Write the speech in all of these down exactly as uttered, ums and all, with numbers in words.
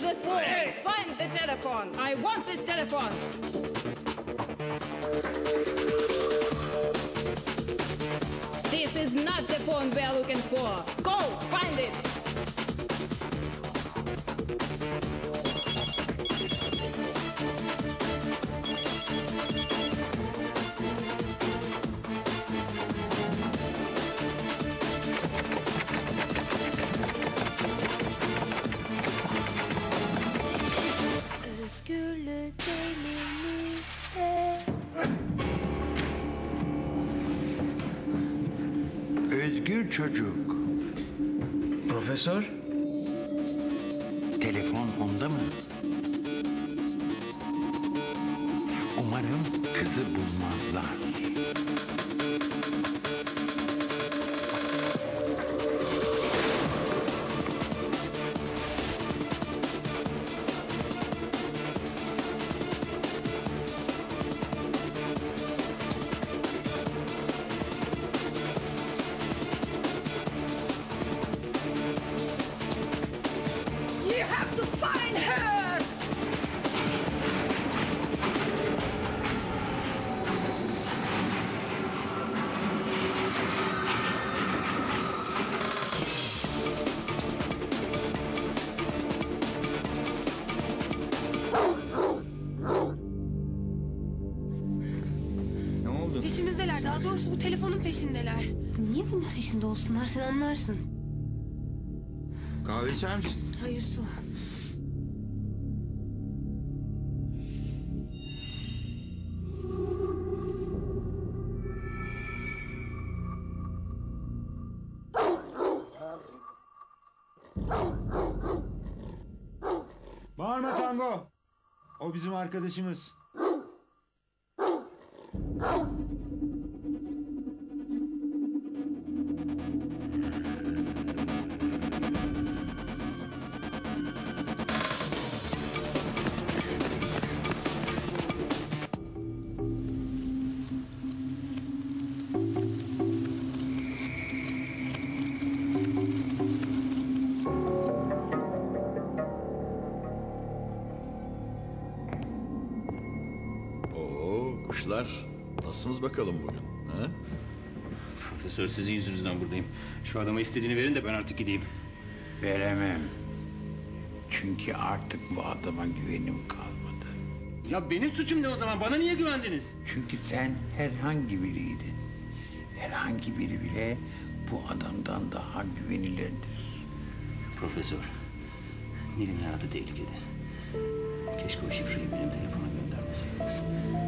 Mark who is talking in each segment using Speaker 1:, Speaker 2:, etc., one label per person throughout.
Speaker 1: the phone. Hey. Find the telephone. I want this telephone. This is not the phone we are looking for. Go, find it.
Speaker 2: Özgürlük elimizde.
Speaker 3: Özgür çocuk.
Speaker 4: Profesör?
Speaker 3: Telefon onda mı? Umarım kızı bulmazlar.
Speaker 1: You have to find her!
Speaker 4: Ne oldu?
Speaker 2: Peşimizdeler. Daha doğrusu bu telefonun peşindeler. Niye bunun peşinde olsunlar? Sen anlarsın.
Speaker 4: Kahve içer misin?
Speaker 2: Hayır, su.
Speaker 4: Bağırma Tango. O bizim arkadaşımız.
Speaker 5: Kuşlar, nasılsınız bakalım bugün? He?
Speaker 6: Profesör, sizin yüzünüzden buradayım. Şu adama istediğini verin de ben artık gideyim.
Speaker 3: Veremem. Çünkü artık bu adama güvenim kalmadı.
Speaker 6: Ya benim suçum ne o zaman? Bana niye güvendiniz?
Speaker 3: Çünkü sen herhangi biriydin. Herhangi biri bile bu adamdan daha güvenilirdir.
Speaker 6: Profesör, Nil'in hayatı tehlikede. Keşke o şifreyi benim telefona göndermeseydiniz.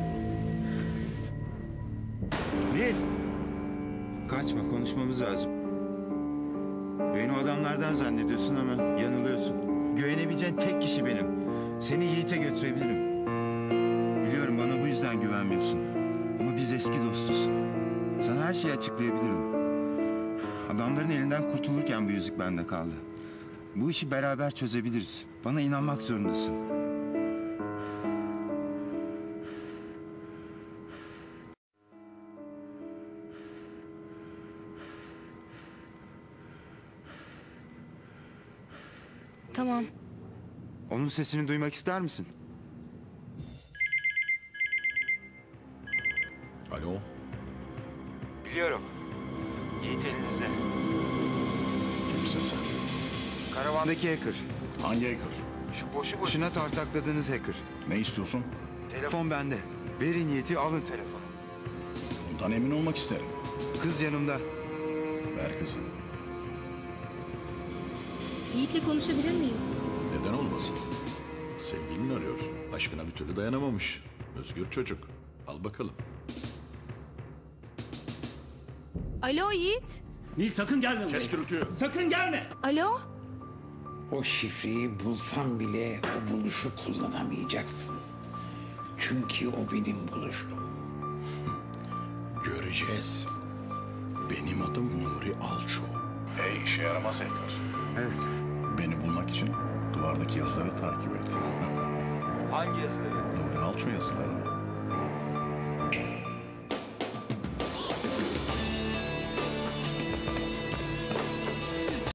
Speaker 4: Nil! Kaçma, konuşmamız lazım. Beni o adamlardan zannediyorsun ama yanılıyorsun. Güvenebileceğin tek kişi benim. Seni Yiğit'e götürebilirim. Biliyorum bana bu yüzden güvenmiyorsun. Ama biz eski dostuz. Sana her şeyi açıklayabilirim. Adamların elinden kurtulurken bu yüzük bende kaldı. Bu işi beraber çözebiliriz. Bana inanmak zorundasın.
Speaker 2: Tamam.
Speaker 4: Onun sesini duymak ister misin?
Speaker 5: Alo?
Speaker 4: Biliyorum. Yiğit elinizde.
Speaker 5: Kimsin sen?
Speaker 4: Karavandaki hacker.
Speaker 5: Hangi hacker?
Speaker 4: Şu boşu boşuna tartakladığınız hacker.
Speaker 5: Ne istiyorsun?
Speaker 4: Telefon bende. Verin Yiğit'i, alın telefonu.
Speaker 5: Bundan emin olmak isterim.
Speaker 4: Kız yanımda.
Speaker 5: Ver kızım.
Speaker 2: Yiğit'le konuşabilir miyim?
Speaker 5: Neden olmasın? Sevgilini arıyor. Aşkına bir türlü dayanamamış. Özgür çocuk. Al bakalım.
Speaker 2: Alo Yiğit.
Speaker 6: Nil, sakın gelme buraya.
Speaker 5: Kes gürültüyü.
Speaker 6: Sakın gelme.
Speaker 2: Alo.
Speaker 3: O şifreyi bulsam bile o buluşu kullanamayacaksın. Çünkü o benim buluşum.
Speaker 5: Göreceğiz. Benim adım Nuri Alço. Hey, işe yaramaz hacker.
Speaker 4: Evet.
Speaker 5: Beni bulmak için duvardaki yazıları takip et.
Speaker 4: Hangi yazıları?
Speaker 5: Nuri Alço yazılarını.